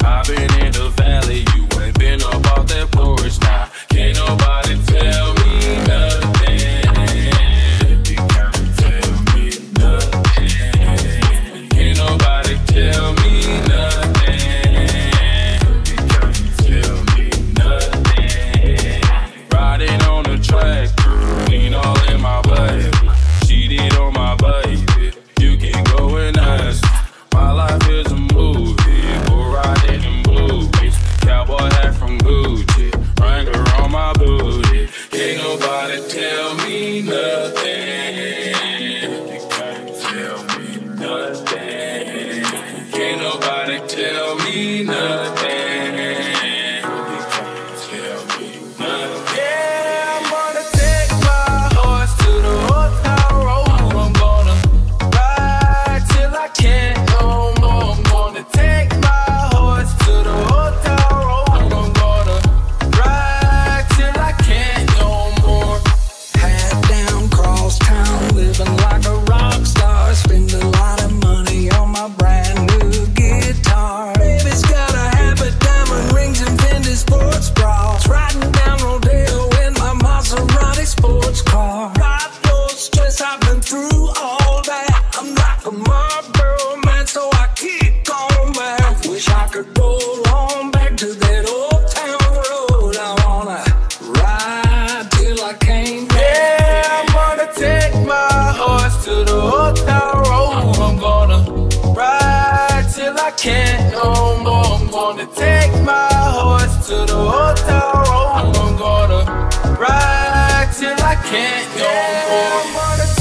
I've been in the valley, you ain't been up off that porch now. Can't nobody tell me nothing. You can't tell me nothing. Can't nobody tell me nothing. You can't tell me nothing. Riding on the track, lean all in my baby. Cheated on my baby. You can go and ask. My life is a movie, bull riding in movies. Cowboy hat from Gucci, Wrangler on my booty. Can't nobody tell me nothing. You can't tell me nothing. Can't nobody tell me nothing. You can't tell me nothing. Yeah, I'm gonna take my horse to the hotel road. I'm gonna ride till I can't no more. I'm gonna take my horse to the hotel road. I'm gonna ride till I can't no more. Hat down, cross town, living like a rock star. Spend a lot of money on my brand new guitar. Baby's got a habit, diamond rings and Fendi sports bras. Riding down Rodeo in my Maserati sports car. Got no stress, I've been through all that. I'm like a Marlboro man, so I keep going back. Wish I could go on back to that old town road. I wanna ride till I can't back. Yeah, I'm gonna take my horse to the hotel road. I'm gonna ride till I can't no more. I'm gonna take my horse to the hotel road. I'm gonna ride till I can't no more. I'm gonna